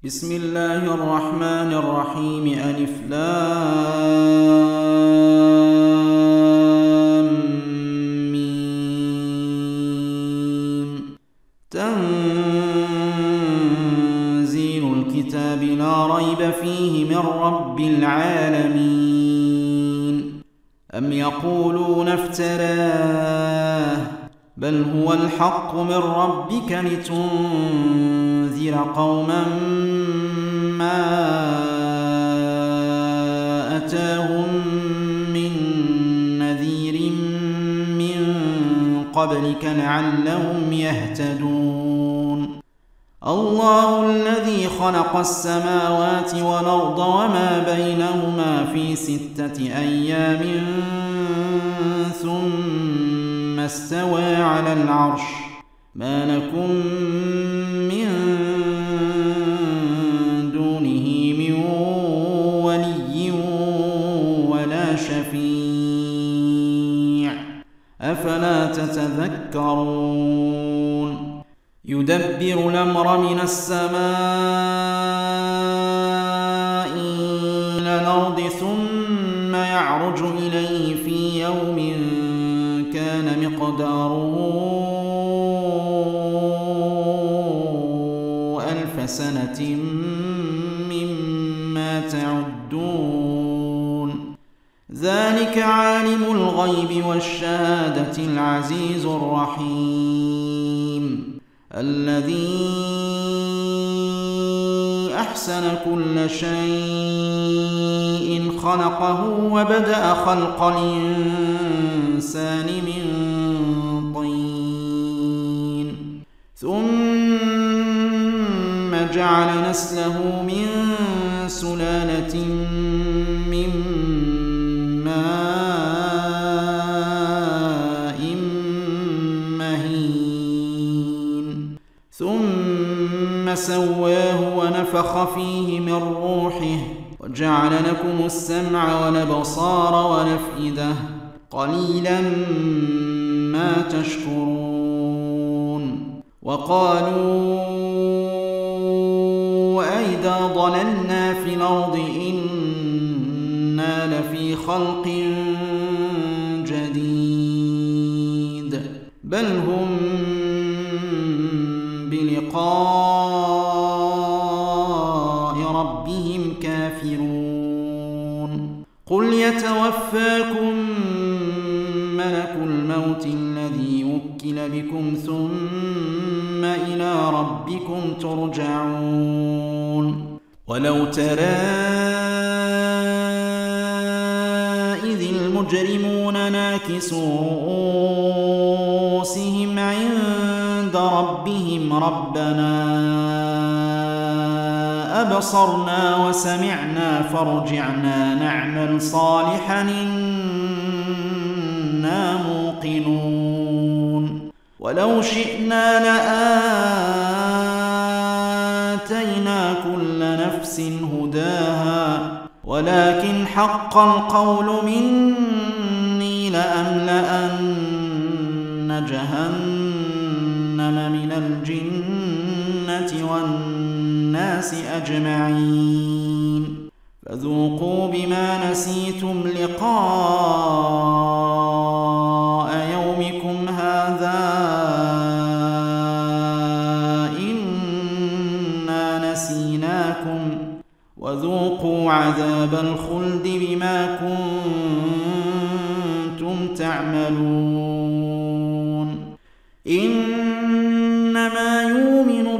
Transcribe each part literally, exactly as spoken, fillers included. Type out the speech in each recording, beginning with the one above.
بسم الله الرحمن الرحيم. ألف لام ميم. تنزيل الكتاب لا ريب فيه من رب العالمين. أم يقولون افتراه بل هو الحق من ربك لتنذر قوما ما أتاهم من نذير من قبلك لعلهم يهتدون. الله الذي خلق السماوات والأرض وما بينهما في ستة أيام ثم استوى على العرش ما لكم من دونه من ولي ولا شفيع أفلا تتذكرون. يدبر الأمر من السماء إلى الأرض ثم يعرج إليه في يوم كان مقداره ألف سنة مما تعدون. ذلك عالم الغيب والشهادة العزيز الرحيم الذي أحسن كل شيء خلقه وبدأ خلق الإنسان من طين ثم جعل نسله من سلالة من ماء مهين ثم سواه ونفخ فيه من روحه وجعل لكم السمع والأبصار والأفئدة قليلا ما تشكرون. وقالوا أئذا ضللنا في الأرض إنا لفي خلق جديد بل هم بلقاء ربهم كافرون. قل يتوفاكم ملك الموت الذي وكل بكم ثم إلى ربكم ترجعون. ولو ترى إذ المجرمون ناكسوا رؤوسهم عند ربهم ربنا أبصرنا وسمعنا فارجعنا نعمل صالحا إنا موقنون. ولو شئنا لآتينا كل نفس هداها ولكن حق القول مني لأملأن جهنم من الجنة والناس أجمعين فذوقوا بما نسيتم لقاء يومكم هذا إنا نسيناكم وذوقوا عذاب الخلد بما كنتم تعملون. إنما يؤمن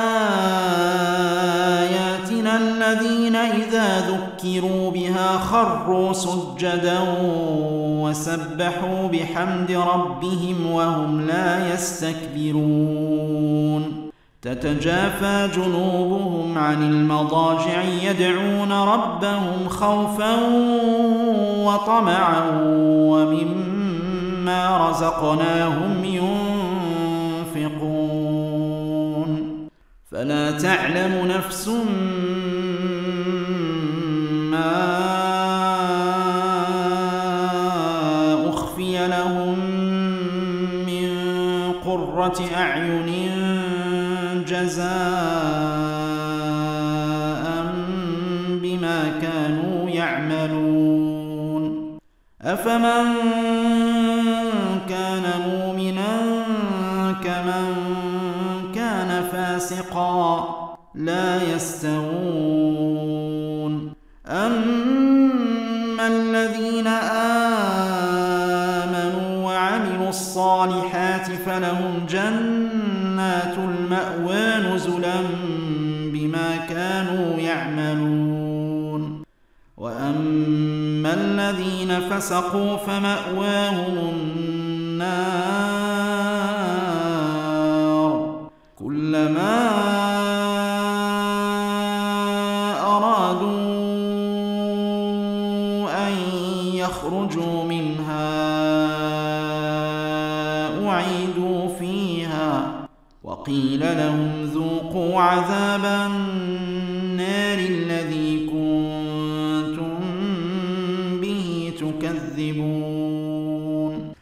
بآياتنا الذين إذا ذكروا بها خروا سجدا وسبحوا بحمد ربهم وهم لا يستكبرون. تتجافى جنوبهم عن المضاجع يدعون ربهم خوفا وطمعا ومما رزقناهم ينفقون. فلا تعلم نفس ما أخفي لهم من قرة أعين جزاء يعملون أفمن كان مؤمنا كمن كان فاسقا لا يستوون أما الذين آمنوا وعملوا الصالحات فلهم جنات المأوى نزلا بما كانوا يعملون وأما الذين فسقوا فمأواهم النار كلما أرادوا أن يخرجوا منها أعيدوا فيها وقيل لهم ذوقوا عذاب النار الذي كنتم به تكذبون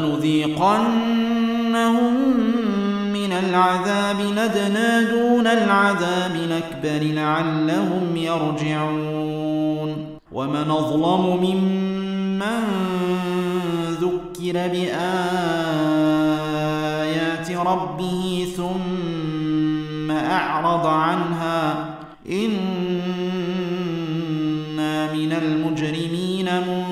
ولنذيقنهم من العذاب لدنا دون العذاب الأكبر لعلهم يرجعون ومن أظلم ممن ذكر بآيات ربه ثم أعرض عنها إنا من المجرمين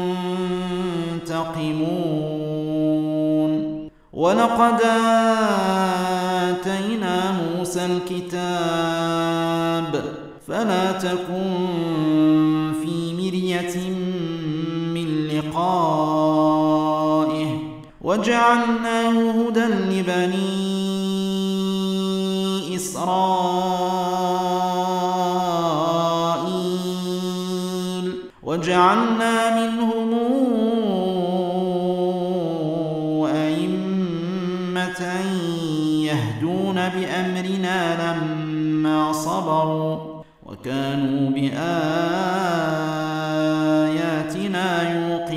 منتقمون ولقد آتينا موسى الكتاب فلا تكن في مرية من لقائه وجعلناه هدى لبني إسرائيل وجعلنا منهم أئمة يهدون بأمرنا لما صبروا وكانوا بآياتنا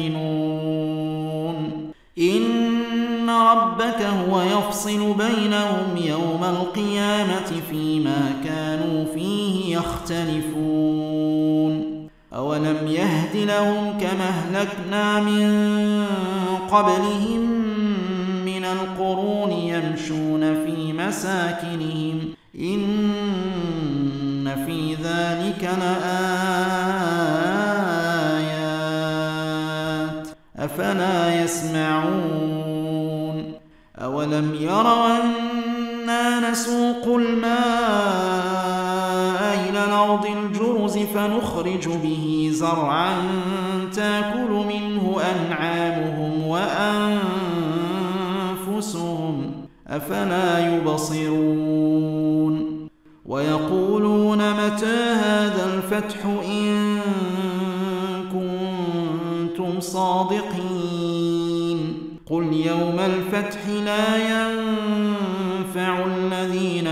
يوقنون إن ربك هو يفصل بينهم يوم القيامة فيما كانوا فيه يختلفون أولم يهد لهم كما أهلكنا من قبلهم من القرون يمشون في مساكنهم إن في ذلك لآيات أفلا يسمعون أولم يروا أنا نسوق الماء إلى الأرض الجرز فنخرج به زرعا تأكل منه أنعامهم وأنفسهم أفلا يبصرون ويقولون متى هذا الفتح إن كنتم صادقين قل يوم الفتح لا ينفع الذين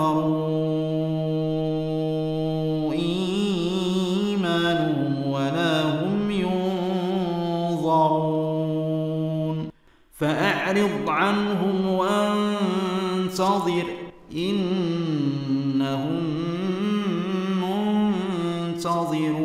كفروا إيمانهم ولا هم ينظرون فأعرض عنهم وانتظر إنهم منتظرون